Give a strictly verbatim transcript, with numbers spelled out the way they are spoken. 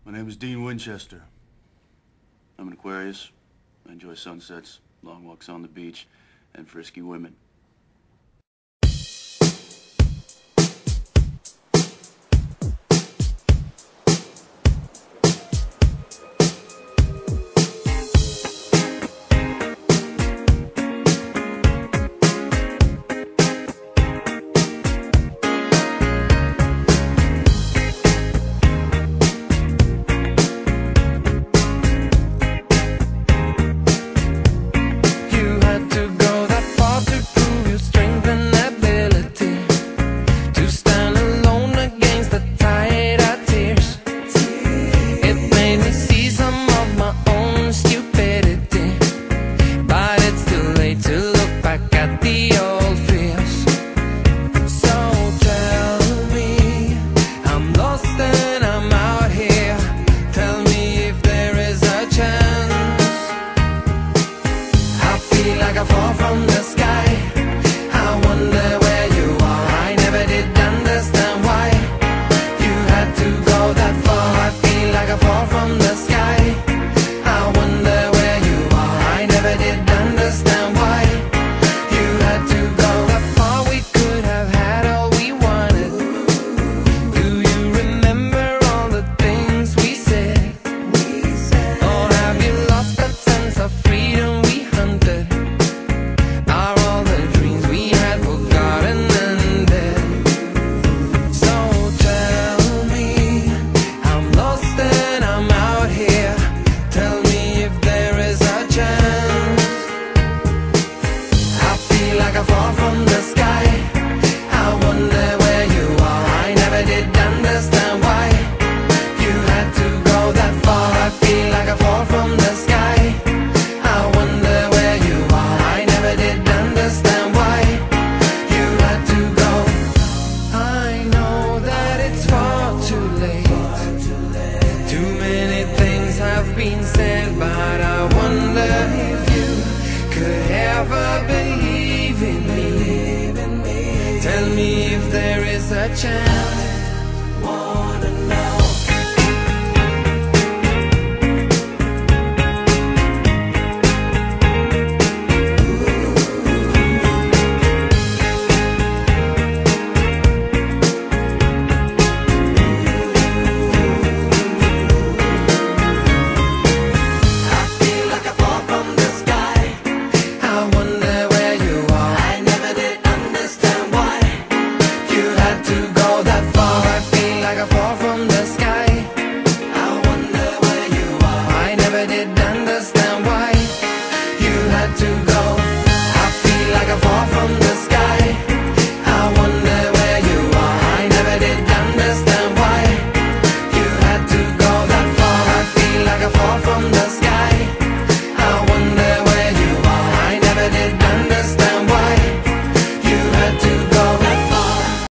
My name is Dean Winchester. I'm an Aquarius. I enjoy sunsets, long walks on the beach, and frisky women. I fall from the sky. I wonder where you are. I never did understand why you had to go that far. I feel like I fall from the sky. I wonder where you are. I never did understand why you had to go that far. We could have had all we wanted. Do you remember all the things we said? Or have you lost that sense of freedom we hunted? I fall from the sky. I wonder where you are. I never did understand why you had to go that far. I feel like I fall from the sky. I wonder where you are. I never did understand why you had to go. I know that it's far too late. Too many things have been said, but I wonder if you could ever believe in me. Tell me if there is a chance.